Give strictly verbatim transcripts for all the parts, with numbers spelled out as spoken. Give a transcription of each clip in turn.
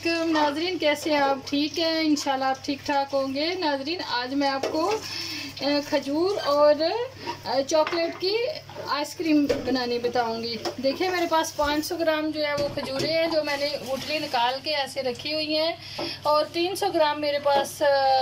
वालेकुम नाजरीन, कैसे आप? ठीक है, इंशाल्लाह आप ठीक ठाक होंगे। नाजरीन, आज मैं आपको खजूर और चॉकलेट की आइसक्रीम बनानी बताऊंगी। देखिए मेरे पास पाँच सौ ग्राम जो है वो खजूरें हैं जो मैंने गुठली निकाल के ऐसे रखी हुई हैं, और तीन सौ ग्राम मेरे पास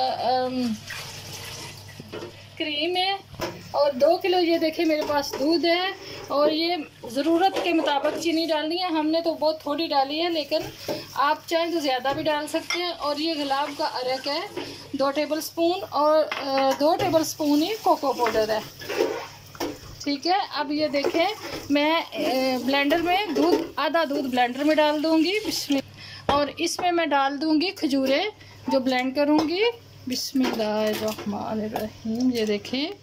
क्रीम है, और दो किलो ये देखिए मेरे पास दूध है, और ये ज़रूरत के मुताबिक चीनी डालनी है। हमने तो बहुत थोड़ी डाली है, लेकिन आप चाहें तो ज़्यादा भी डाल सकते हैं। और ये गुलाब का अरक है दो टेबल स्पून, और दो टेबल स्पून ही कोको पाउडर है। ठीक है, अब ये देखें मैं ब्लेंडर में दूध आधा दूध ब्लेंडर में डाल दूँगी बिस्मिल, और इसमें मैं डाल दूँगी खजूरें जो ब्लेंड करूँगी। बिस्मिल्लाहिर्रहमानिर्रहीम। ये देखें,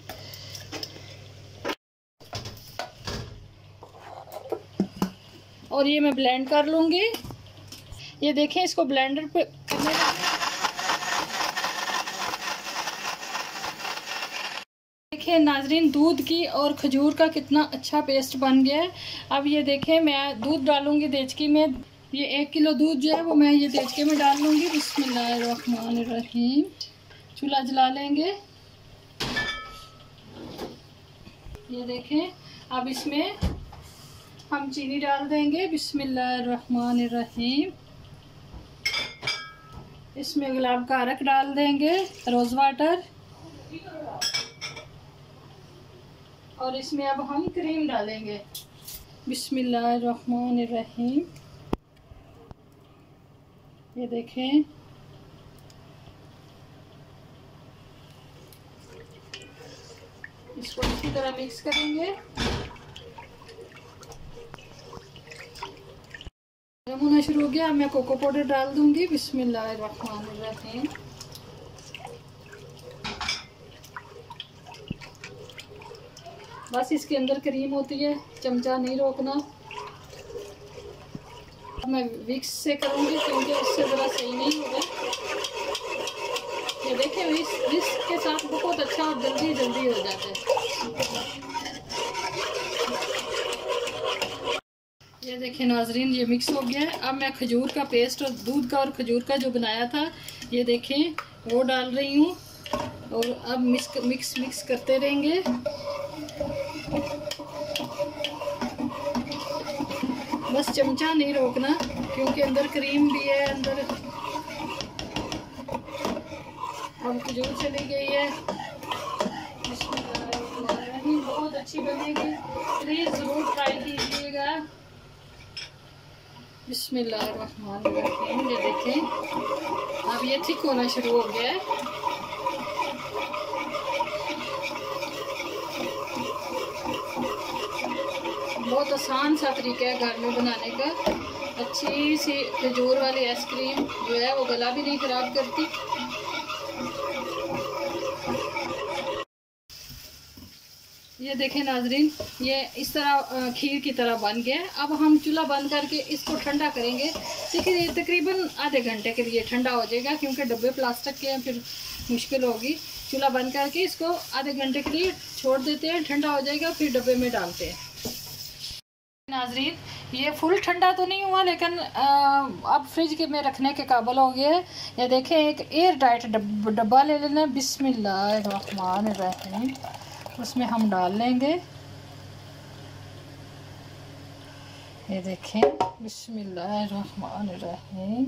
और ये मैं ब्लेंड कर लूँगी। ये देखें, इसको ब्लेंडर पे करने देखिए नाजरीन, दूध की और खजूर का कितना अच्छा पेस्ट बन गया है। अब ये देखें, मैं दूध डालूँगी देचकी में। ये एक किलो दूध जो है वो मैं ये देचके में डाल लूँगी। बिस्मिल्लाहिर्रहमानिर्रहीम। चूल्हा जला लेंगे। ये देखें, अब इसमें हम चीनी डाल देंगे। बिस्मिल्लाहिर्रहमानिर्रहीम। इसमें गुलाब का अरक डाल देंगे, रोज़ वाटर, और इसमें अब हम क्रीम डालेंगे। बिस्मिल्लाहिर्रहमानिर्रहीम। ये देखें, इसको इसी तरह मिक्स करेंगे। गर्म होना शुरू हो गया। अब मैं कोको पाउडर डाल दूंगी। बिस्मिल्लाहिर्रहमानिर्रहीम। बस इसके अंदर क्रीम होती है, चमचा नहीं रोकना। अब मैं विक्स से करूंगी क्योंकि उससे ज़रा सही नहीं होगा। ये देखें, विक्स के साथ बहुत अच्छा और जल्दी जल्दी हो जाता है। ये देखें नाजरीन, ये मिक्स हो गया है। अब मैं खजूर का पेस्ट और दूध का और खजूर का जो बनाया था, ये देखें वो डाल रही हूँ, और अब मिक्स मिक्स मिक्स करते रहेंगे। बस चमचा नहीं रोकना क्योंकि अंदर क्रीम भी है अंदर। अब खजूर चली गई है। बहुत अच्छी बनेगी, प्लीज़ ज़रूर ट्राई कीजिएगा। बिस्मिल्लाहिर्रहमानिर्रहीम। ये देखें, अब ये थिक होना शुरू हो गया है। बहुत आसान सा तरीका है घर में बनाने का। अच्छी सी खजूर वाली आइसक्रीम जो है वो गला भी नहीं ख़राब करती। ये देखें नाजरीन, ये इस तरह खीर की तरह बन गया। अब हम चूल्हा बंद करके इसको ठंडा करेंगे। देखिए तकरीबन आधे घंटे के लिए ठंडा हो जाएगा, क्योंकि डब्बे प्लास्टिक के हैं, फिर मुश्किल होगी। चूल्हा बंद करके इसको आधे घंटे के लिए छोड़ देते हैं, ठंडा हो जाएगा, फिर डब्बे में डालते हैं। नाजरीन, ये फुल ठंडा तो नहीं हुआ, लेकिन अब फ्रिज के में रखने के काबिल हो गया है। ये देखें, एक एयर टाइट डब्बा ले लेना। बिस्मिल्लाहिर्रहमानिर्रहीम। उसमें हम डाल लेंगे। ये देखें, बिस्मिल्लाहिर्रहमानिर्रहीम।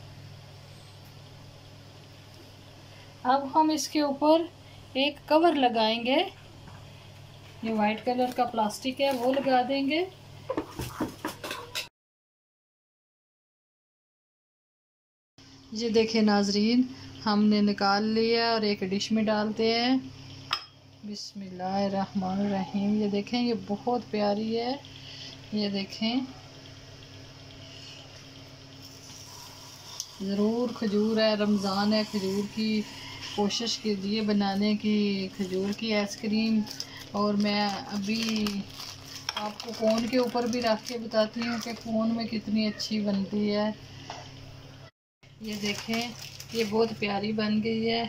अब हम इसके ऊपर एक कवर लगाएंगे। ये वाइट कलर का प्लास्टिक है, वो लगा देंगे। ये देखें नाजरीन, हमने निकाल लिया और एक डिश में डालते हैं। बिस्मिल्लाहिर्रहमानिर्रहीम। ये देखें, ये बहुत प्यारी है। ये देखें, ज़रूर खजूर है, रमज़ान है, खजूर की कोशिश कीजिए बनाने की, खजूर की आइसक्रीम। और मैं अभी आपको कोन के ऊपर भी रख के बताती हूँ कि कोन में कितनी अच्छी बनती है। ये देखें, ये बहुत प्यारी बन गई है।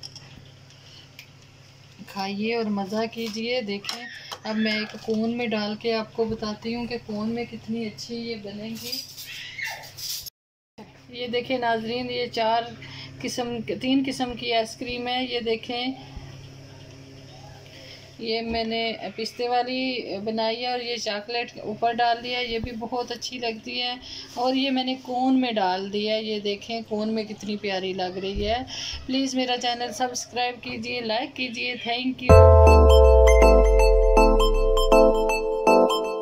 खाइए और मज़ा कीजिए। देखें, अब मैं एक कोन में डाल के आपको बताती हूँ कि कोन में कितनी अच्छी ये बनेगी। ये देखें नाजरीन, ये चार किस्म तीन किस्म की आइसक्रीम है। ये देखें, ये मैंने पिस्ते वाली बनाई है और ये चॉकलेट ऊपर डाल दिया है, ये भी बहुत अच्छी लगती है। और ये मैंने कोन में डाल दिया है, ये देखें कोन में कितनी प्यारी लग रही है। प्लीज़ मेरा चैनल सब्सक्राइब कीजिए, लाइक कीजिए। Thank you.